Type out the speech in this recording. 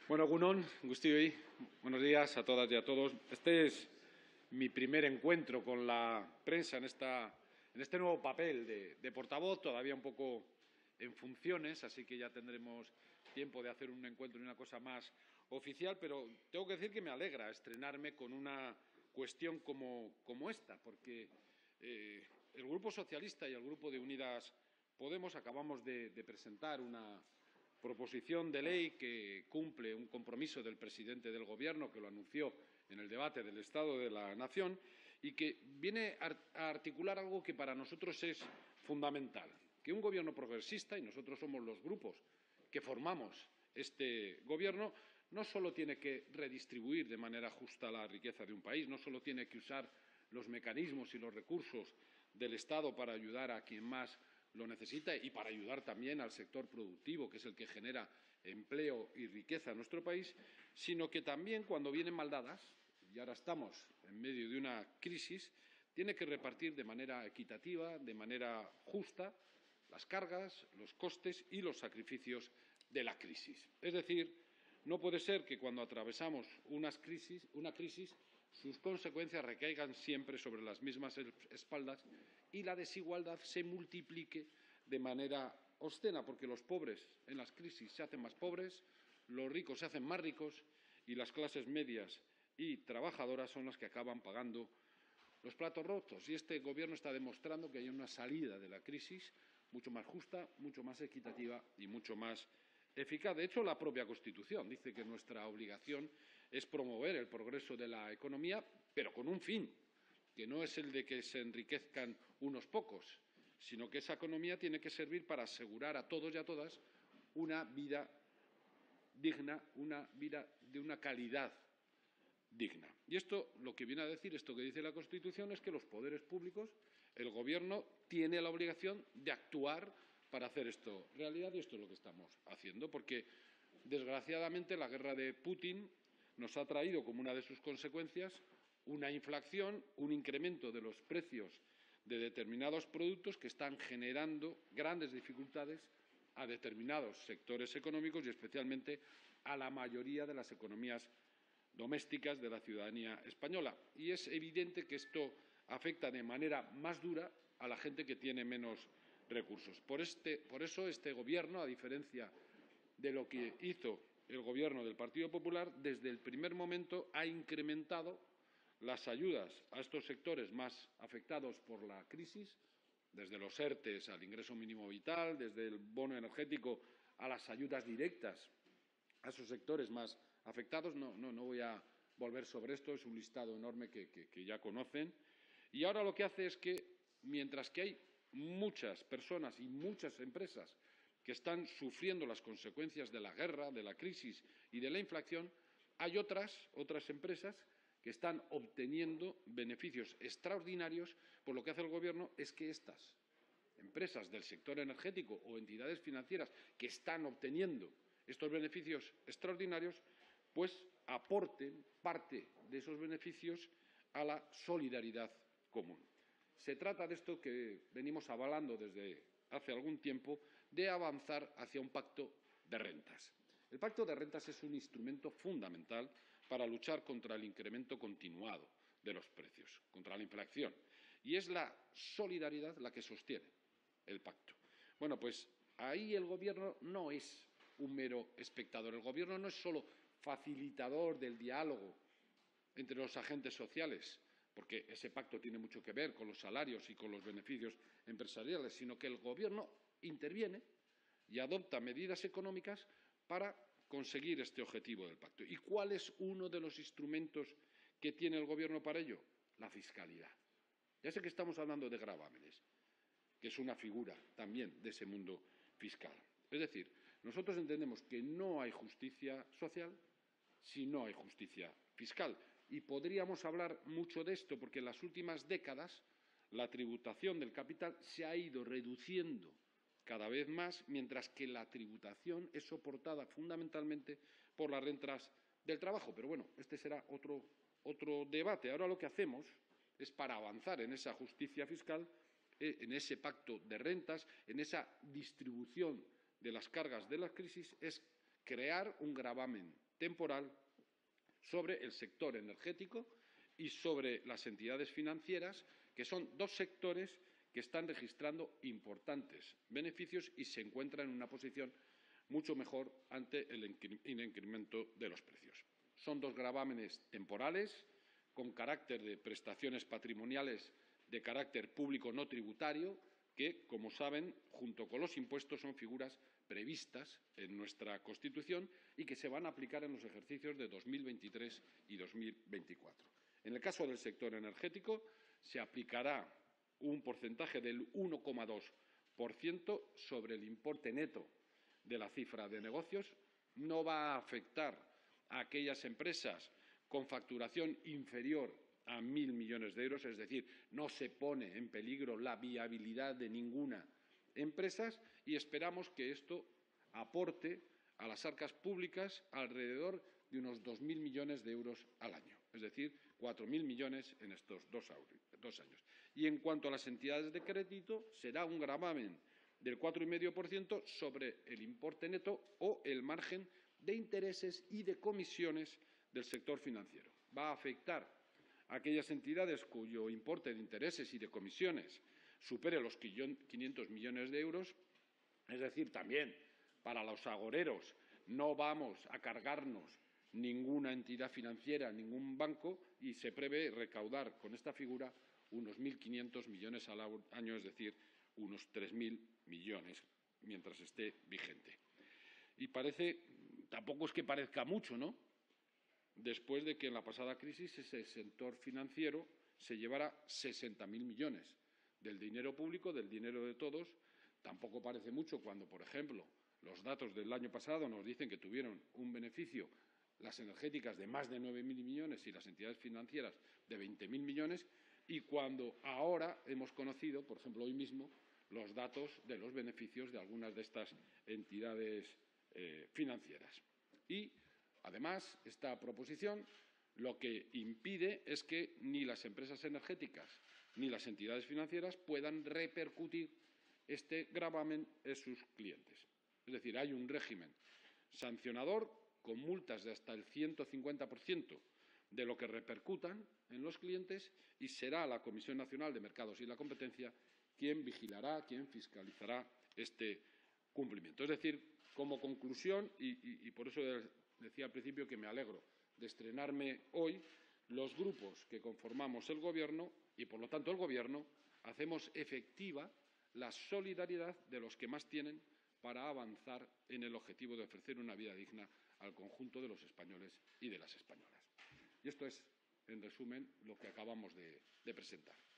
Bueno, Egunon, Guztioi, buenos días a todas y a todos. Este es mi primer encuentro con la prensa en este nuevo papel de portavoz, todavía un poco en funciones, así que ya tendremos tiempo de hacer un encuentro y una cosa más oficial, pero tengo que decir que me alegra estrenarme con una cuestión como esta, porque el Grupo Socialista y el Grupo de Unidas Podemos acabamos de presentar una proposición de ley que cumple un compromiso del presidente del Gobierno, que lo anunció en el debate del Estado de la Nación, y que viene a articular algo que para nosotros es fundamental, que un Gobierno progresista, y nosotros somos los grupos que formamos este Gobierno, no solo tiene que redistribuir de manera justa la riqueza de un país, no solo tiene que usar los mecanismos y los recursos del Estado para ayudar a quien más lo necesita y para ayudar también al sector productivo, que es el que genera empleo y riqueza en nuestro país, sino que también, cuando vienen mal dadas, y ahora estamos en medio de una crisis, tiene que repartir de manera equitativa, de manera justa, las cargas, los costes y los sacrificios de la crisis. Es decir, no puede ser que cuando atravesamos una crisis, sus consecuencias recaigan siempre sobre las mismas espaldas y la desigualdad se multiplique de manera obscena, porque los pobres en las crisis se hacen más pobres, los ricos se hacen más ricos y las clases medias y trabajadoras son las que acaban pagando los platos rotos. Y este Gobierno está demostrando que hay una salida de la crisis mucho más justa, mucho más equitativa y mucho más eficaz. De hecho, la propia Constitución dice que nuestra obligación es promover el progreso de la economía, pero con un fin, que no es el de que se enriquezcan unos pocos, sino que esa economía tiene que servir para asegurar a todos y a todas una vida digna, una vida de una calidad digna. Y esto lo que viene a decir, esto que dice la Constitución, es que los poderes públicos, el Gobierno, tiene la obligación de actuar para hacer esto realidad, y esto es lo que estamos haciendo, porque, desgraciadamente, la guerra de Putin nos ha traído como una de sus consecuencias una inflación, un incremento de los precios de determinados productos que están generando grandes dificultades a determinados sectores económicos y especialmente a la mayoría de las economías domésticas de la ciudadanía española. Y es evidente que esto afecta de manera más dura a la gente que tiene menos recursos. Por eso este Gobierno, a diferencia de lo que hizo el Gobierno del Partido Popular, desde el primer momento ha incrementado las ayudas a estos sectores más afectados por la crisis, desde los ERTE al ingreso mínimo vital, desde el bono energético a las ayudas directas a esos sectores más afectados. No voy a volver sobre esto, es un listado enorme que ya conocen. Y ahora lo que hace es que, mientras que hay muchas personas y muchas empresas que están sufriendo las consecuencias de la guerra, de la crisis y de la inflación, hay otras empresas que están obteniendo beneficios extraordinarios, pues lo que hace el Gobierno es que estas empresas del sector energético o entidades financieras que están obteniendo estos beneficios extraordinarios, pues aporten parte de esos beneficios a la solidaridad común. Se trata de esto que venimos avalando desde hace algún tiempo, de avanzar hacia un pacto de rentas. El pacto de rentas es un instrumento fundamental para luchar contra el incremento continuado de los precios, contra la inflación, y es la solidaridad la que sostiene el pacto. Bueno, pues ahí el Gobierno no es un mero espectador. El Gobierno no es solo facilitador del diálogo entre los agentes sociales, porque ese pacto tiene mucho que ver con los salarios y con los beneficios empresariales, sino que el Gobierno interviene y adopta medidas económicas para conseguir este objetivo del pacto. ¿Y cuál es uno de los instrumentos que tiene el Gobierno para ello? La fiscalidad. Ya sé que estamos hablando de gravámenes, que es una figura también de ese mundo fiscal. Es decir, nosotros entendemos que no hay justicia social si no hay justicia fiscal. Y podríamos hablar mucho de esto, porque en las últimas décadas la tributación del capital se ha ido reduciendo cada vez más, mientras que la tributación es soportada fundamentalmente por las rentas del trabajo. Pero bueno, este será otro debate. Ahora lo que hacemos es, para avanzar en esa justicia fiscal, en ese pacto de rentas, en esa distribución de las cargas de la crisis, es crear un gravamen temporal sobre el sector energético y sobre las entidades financieras, que son dos sectores que están registrando importantes beneficios y se encuentran en una posición mucho mejor ante el incremento de los precios. Son dos gravámenes temporales con carácter de prestaciones patrimoniales de carácter público no tributario que, como saben, junto con los impuestos son figuras previstas en nuestra Constitución y que se van a aplicar en los ejercicios de 2023 y 2024. En el caso del sector energético, se aplicará un porcentaje del 1,2% sobre el importe neto de la cifra de negocios. No va a afectar a aquellas empresas con facturación inferior a 1.000 millones de euros, es decir, no se pone en peligro la viabilidad de ninguna empresa y esperamos que esto aporte a las arcas públicas alrededor de unos 2.000 millones de euros al año, es decir, 4.000 millones en estos 2 años. Y en cuanto a las entidades de crédito, será un gravamen del 4,5% sobre el importe neto o el margen de intereses y de comisiones del sector financiero. Va a afectar a aquellas entidades cuyo importe de intereses y de comisiones supere los 500 millones de euros, es decir, también para los agoreros no vamos a cargarnos ninguna entidad financiera, ningún banco, y se prevé recaudar con esta figura unos 1.500 millones al año, es decir, unos 3.000 millones mientras esté vigente. Y tampoco es que parezca mucho, ¿no?, después de que en la pasada crisis ese sector financiero se llevara 60.000 millones del dinero público, del dinero de todos. Tampoco parece mucho cuando, por ejemplo, los datos del año pasado nos dicen que tuvieron un beneficio las energéticas de más de 9.000 millones y las entidades financieras de 20.000 millones, y cuando ahora hemos conocido, por ejemplo, hoy mismo, los datos de los beneficios de algunas de estas entidades financieras. Y, además, esta proposición lo que impide es que ni las empresas energéticas ni las entidades financieras puedan repercutir este gravamen en sus clientes. Es decir, hay un régimen sancionador con multas de hasta el 150% de lo que repercutan en los clientes, y será la Comisión Nacional de Mercados y la Competencia quien vigilará, quien fiscalizará este cumplimiento. Es decir, como conclusión, y por eso decía al principio que me alegro de estrenarme hoy, los grupos que conformamos el Gobierno y, por lo tanto, el Gobierno, hacemos efectiva la solidaridad de los que más tienen para avanzar en el objetivo de ofrecer una vida digna al conjunto de los españoles y de las españolas. Y esto es, en resumen, lo que acabamos de presentar.